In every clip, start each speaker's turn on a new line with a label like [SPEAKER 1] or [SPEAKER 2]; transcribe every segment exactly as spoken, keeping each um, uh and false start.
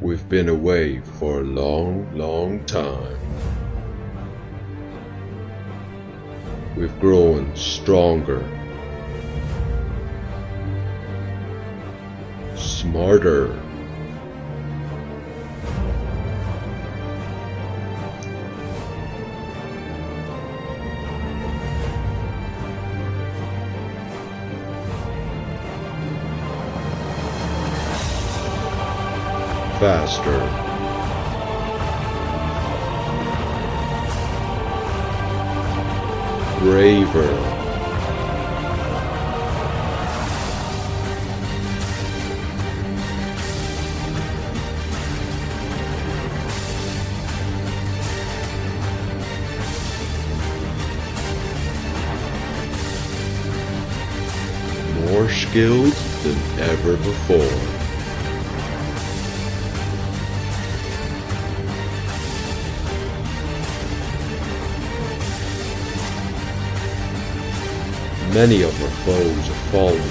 [SPEAKER 1] We've been away for a long, long time. We've grown stronger, smarter, faster, braver, more skilled than ever before. Many of our foes have fallen.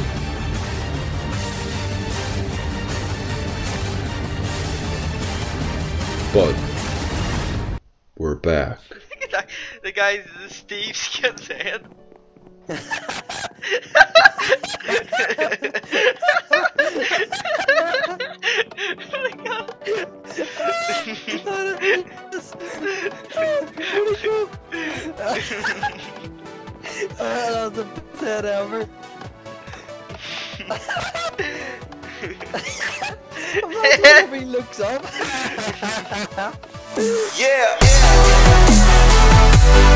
[SPEAKER 1] But we're back.
[SPEAKER 2] The guy's Steve Skin's head.
[SPEAKER 3] Oh, that was the best head ever. I'm not sure if he looks up.
[SPEAKER 2] Yeah!